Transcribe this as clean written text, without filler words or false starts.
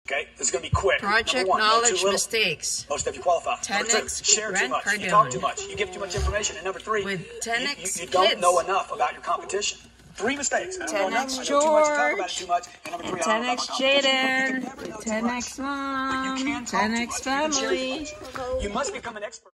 Okay, this is going to be quick. Project Number one, knowledge mistakes. Most of you qualify. 10x Number two, share too much. Cardone. You talk too much. You give too much information. And number three, With 10x you don't kids. know enough about your competition. 3 mistakes. I don't know enough. 10x I know too much. You talk about it George. too much. And number 3, I don't know about 10x my competition. Jaden. You can never know too much. 10x mom. But you can talk too 10x much. You can share too family. much. You must become an expert.